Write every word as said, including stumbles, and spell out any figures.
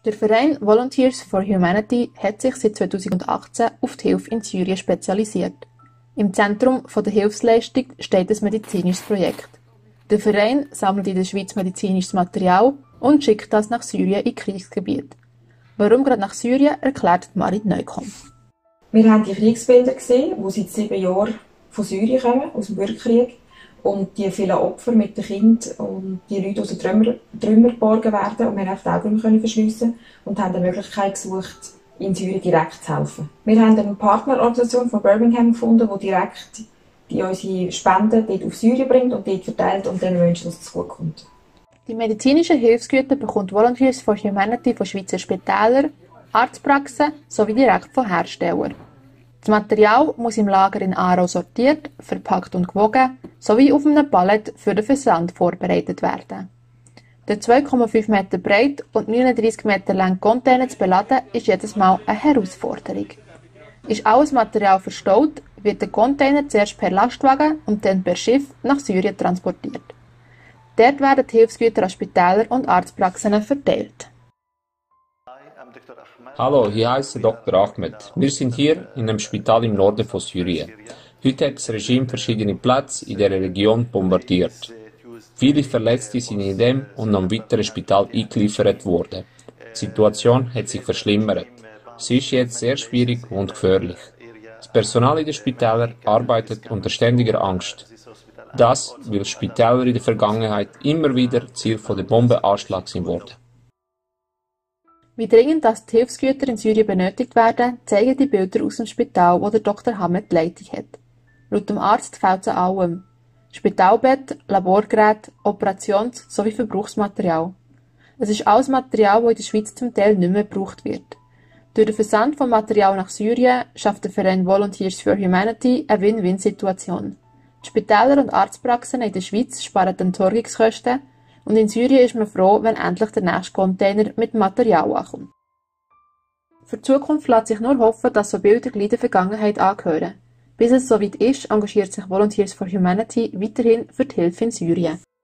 Der Verein Volunteers for Humanity hat sich seit zweitausendachtzehn auf die Hilfe in Syrien spezialisiert. Im Zentrum der Hilfsleistung steht ein medizinisches Projekt. Der Verein sammelt in der Schweiz medizinisches Material und schickt das nach Syrien in Kriegsgebiete. Warum gerade nach Syrien, erklärt Marit Neukomm. Wir haben die Kriegsbilder gesehen, die seit sieben Jahren von Syrien kommen, aus dem Bürgerkrieg. Und die vielen Opfer mit den Kindern und die Leute aus den Trümmern, Trümmern geborgen werden. Und wir haben die Augen können verschliessen und haben die Möglichkeit gesucht, in Syrien direkt zu helfen. Wir haben eine Partnerorganisation von Birmingham gefunden, die direkt die unsere Spenden dort auf Syrien bringt und dort verteilt und den Menschen, dass es gut kommt. Die medizinischen Hilfsgüter bekommt Volunteers for Humanity von Schweizer Spitälern, Arztpraxen sowie direkt von Herstellern. Das Material muss im Lager in Aarau sortiert, verpackt und gewogen sowie auf einem Pallet für den Versand vorbereitet werden. Der zwei Komma fünf Meter breit und neununddreissig Meter lange Container zu beladen, ist jedes Mal eine Herausforderung. Ist alles Material verstaut, wird der Container zuerst per Lastwagen und dann per Schiff nach Syrien transportiert. Dort werden die Hilfsgüter an Spitäler und Arztpraxen verteilt. Hallo, hier heißt Doktor Ahmed. Wir sind hier in einem Spital im Norden von Syrien. Heute hat das Regime verschiedene Plätze in der Region bombardiert. Viele Verletzte sind in dem und am weiteren Spital eingeliefert worden. Die Situation hat sich verschlimmert. Sie ist jetzt sehr schwierig und gefährlich. Das Personal in den Spitälern arbeitet unter ständiger Angst. Das, weil Spitäler in der Vergangenheit immer wieder Ziel von der Bombenanschlags sind worden. Wie dringend dass die Hilfsgüter in Syrien benötigt werden, zeigen die Bilder aus dem Spital, wo der Doktor Ahmed die Leitung hat. Laut dem Arzt fehlt es an allem. Spitalbett, Laborgeräte, Operations- sowie Verbrauchsmaterial. Es ist alles Material, das in der Schweiz zum Teil nicht mehr gebraucht wird. Durch den Versand von Material nach Syrien schafft der Verein Volunteers for Humanity eine Win-Win-Situation. Die Spitäler und Arztpraxen in der Schweiz sparen die Entsorgungskosten und in Syrien ist man froh, wenn endlich der nächste Container mit Material ankommt. Für die Zukunft lässt sich nur hoffen, dass so Bilder gleich der Vergangenheit angehören. Bis es soweit ist, engagiert sich Volunteers for Humanity weiterhin für die Hilfe in Syrien.